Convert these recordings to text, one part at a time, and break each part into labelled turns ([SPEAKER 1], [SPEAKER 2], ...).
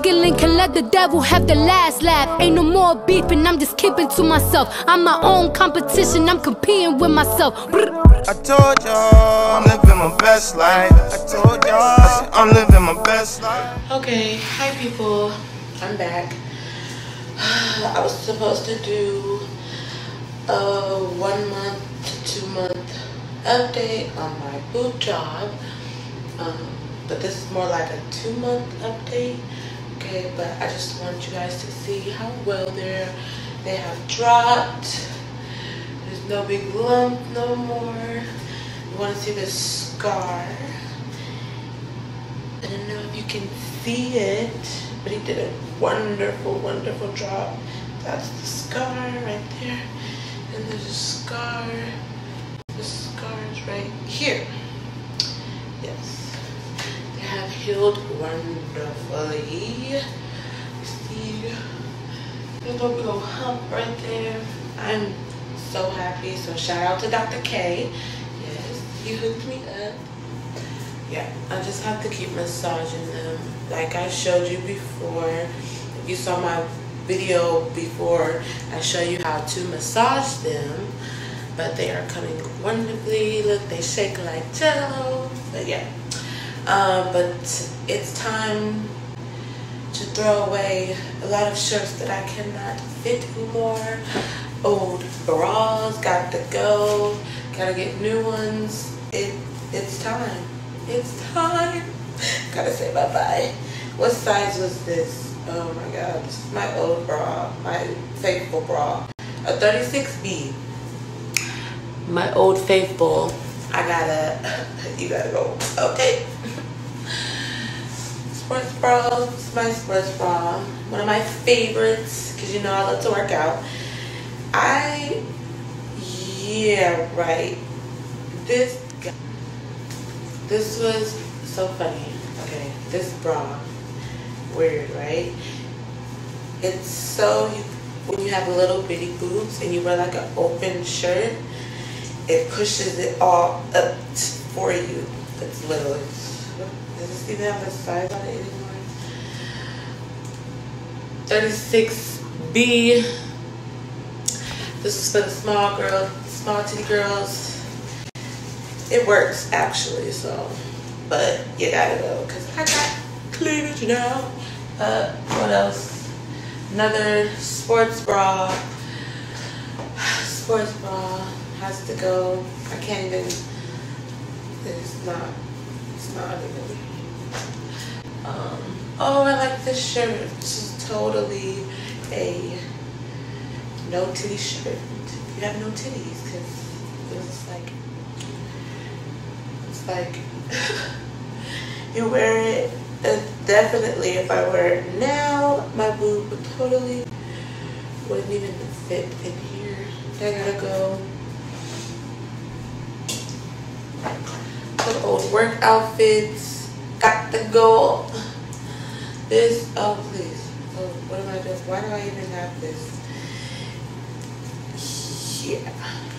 [SPEAKER 1] giggling can let the devil have the last laugh. Ain't no more beefing, I'm just keeping to myself. I'm my own competition, I'm competing with myself.
[SPEAKER 2] I told y'all I'm living my best life. I told y'all I'm living my best life.
[SPEAKER 3] Okay, hi people, I'm back. I was supposed to do a 1 month to 2 month update on my boob job, but this is more like a 2 month update. Okay, but I just want you guys to see how well they have dropped. There's no big lump no more. You want to see the scar? I don't know if you can see it, but he did a wonderful, wonderful job. That's the scar right there, and there's a scar. The scar is right here. Yes, they have healed wonderfully. You see, there's a little hump right there. I'm so happy. So shout out to Dr. K. Yes, he hooked me up. Yeah, I just have to keep massaging them. Like I showed you before. If you saw my video before, I show you how to massage them. But they are coming wonderfully. Look, they shake like jello. But yeah. But it's time to throw away a lot of shirts that I cannot fit anymore. Old bras got to go. Gotta get new ones. It's time. It's time. Gotta say bye-bye. What size was this? Oh my god. This is my old bra. My faithful bra. A 36B. My old faithful. You gotta go. Okay. Sports bra. This is my sports bra. One of my favorites. Because you know I love to work out. Yeah, right. This was so funny. Okay, this bra, weird, right? It's so, when you have little bitty boobs and you wear like an open shirt, it pushes it all up for you. It's little. Does this even have a size on it anymore? 36B. This is for the small titty girls. It works actually, so, but you gotta go because I got cleavage now. What else? Another sports bra. Sports bra has to go. I can't even. It's not even. Oh, I like this shirt. This is totally a no titty shirt. You have no titties, because it's like you wear it. Definitely, if I wear it now, my boob would totally wouldn't even fit in here. I gotta go. Some old work outfits got to go. This, oh please, oh, what am I doing? Why do I even have this? Yeah.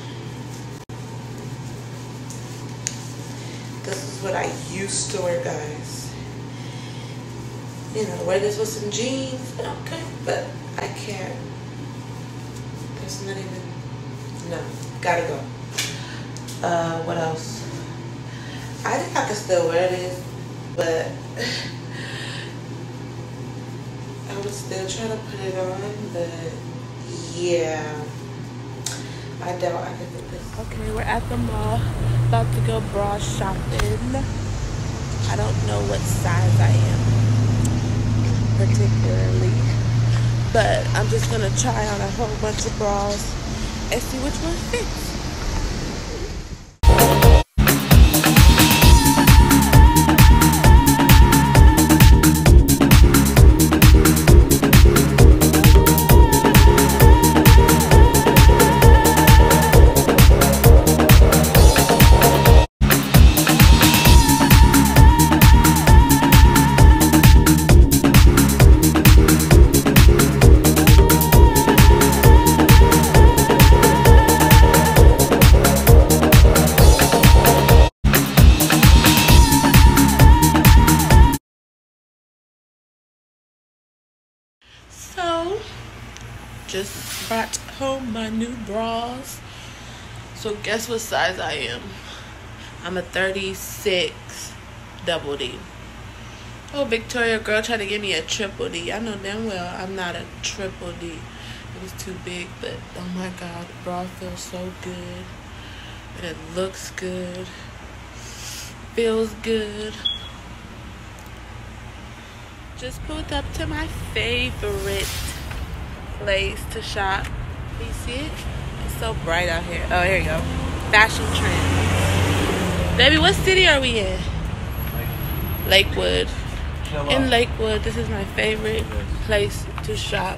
[SPEAKER 3] This is what I used to wear, guys. You know, wear this with some jeans, okay, but I can't. There's not even, no, gotta go. What else? I think I can still wear this, but I would still try to put it on, but yeah. I doubt I can do this. Okay, we're at the mall, about to go bra shopping. I don't know what size I am particularly, but I'm just gonna try on a whole bunch of bras and see which one fits. just brought home my new bras. So guess what size I am? I'm a 36 double D. Oh, Victoria girl tried to give me a triple D. I know damn well I'm not a triple D. It was too big, but oh my god, the bra feels so good. And it looks good. Feels good. Just pulled up to my favorite place to shop. Can you see it? It's so bright out here. Oh, here you go. Fashion Trends. Baby, what city are we in? Lakewood. In Lakewood, this is my favorite place to shop.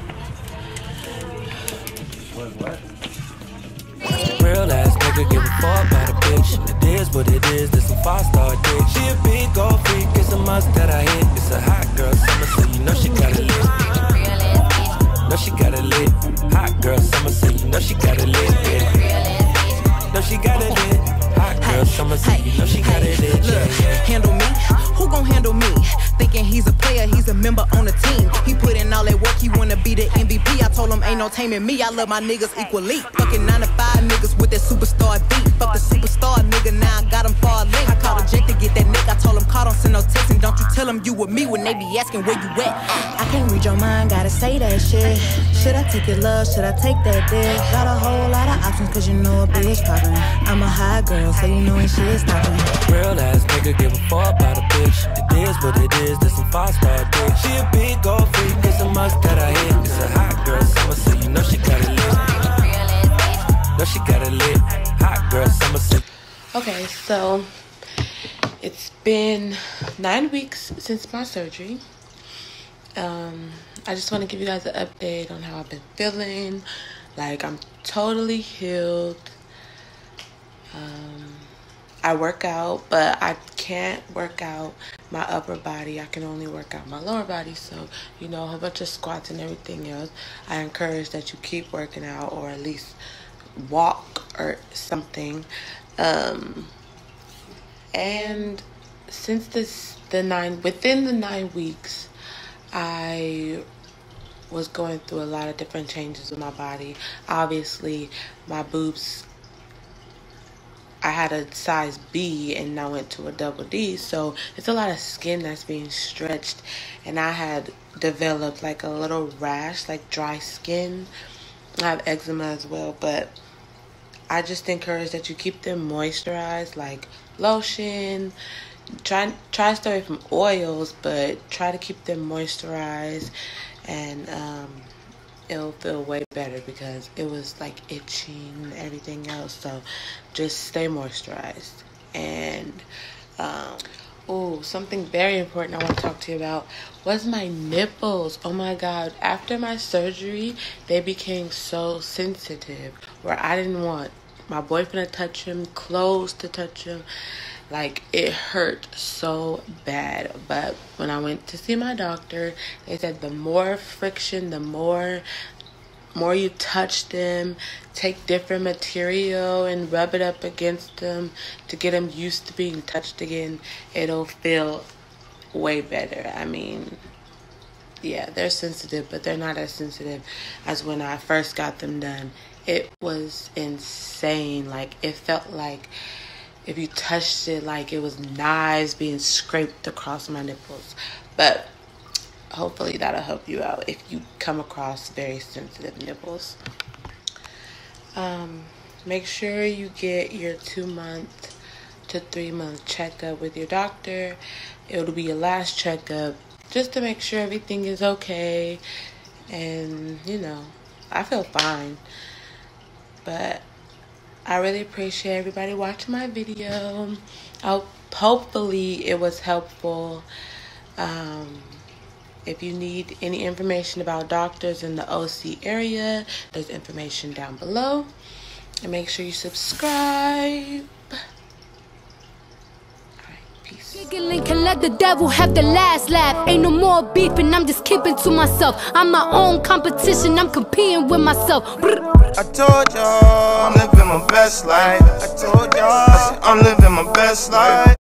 [SPEAKER 4] What? Real ass nigga, give a fuck about a bitch. It is what it is, this some 5-star dick. She a big gold freak, it's a must that I hit. It's a hot girl summer, so you know she got it lit. Know she got it lit. Hot girl summer, so you know she got it lit. Yeah. Know she got it lit. Hot girl summer, so you know she got it lit.
[SPEAKER 5] Look, handle me? Who gon' handle me? Thinking he's a player, he's a member on the team. He put in all that work, he wanna be the MVP. I told him ain't no taming me, I love my niggas equally. Fucking 9 to 5 niggas with that superstar beat. Fuck the superstar nigga, now I got him far link. I called a Jake to get that nick, I told him call, don't send no text. And don't you tell him you with me when they be asking where you at. I can't read your mind, gotta say that shit. Should I take your love, should I take that dick? Got a whole lot of options, cause you know a bitch poppin'. I'm a high girl, so you know ain't shit stoppin'.
[SPEAKER 4] Real ass nigga, give a fuck about a bitch. It is what it is, this some 5-star dick. She a big gold freak, it's a must that I hit. It's a hot girl summer, so you know she got it lit. Know she got it lit. Hot girl summer, so.
[SPEAKER 3] Okay, so it's been 9 weeks since my surgery. I just want to give you guys an update on how I've been feeling. Like, I'm totally healed. I work out, but I can't work out my upper body. I can only work out my lower body. So, you know, a whole bunch of squats and everything else. I encourage that you keep working out, or at least walk or something. And since within the 9 weeks, I was going through a lot of different changes with my body. Obviously, my boobs, I had a size B and now went to a double D, so it's a lot of skin that's being stretched, and I had developed like a little rash, like dry skin. I have eczema as well, but I just encourage that you keep them moisturized, like lotion. Try to stay away from oils, but try to keep them moisturized, and it'll feel way better because it was like itching and everything else. So just stay moisturized. And something very important I want to talk to you about was my nipples. Oh my god, after my surgery they became so sensitive where I didn't want my boyfriend to touch him, clothes to touch him. Like, it hurt so bad. But when I went to see my doctor, they said the more friction, the more you touch them, take different material and rub it up against them to get them used to being touched again, it'll feel way better. I mean, yeah, they're sensitive, but they're not as sensitive as when I first got them done. It was insane. Like, it felt like if you touched it, like it was knives being scraped across my nipples. But hopefully that'll help you out if you come across very sensitive nipples. Make sure you get your 2-month to 3-month checkup with your doctor. It'll be your last checkup just to make sure everything is okay. And, you know, I feel fine. But I really appreciate everybody watching my video. Hopefully it was helpful. If you need any information about doctors in the OC area, there's information down below. And make sure you subscribe.
[SPEAKER 1] Giggling can let the devil have the last laugh. Ain't no more beefing, I'm just keeping to myself. I'm my own competition, I'm competing with myself.
[SPEAKER 2] I told y'all I'm living my best life. I told y'all I'm living my best life.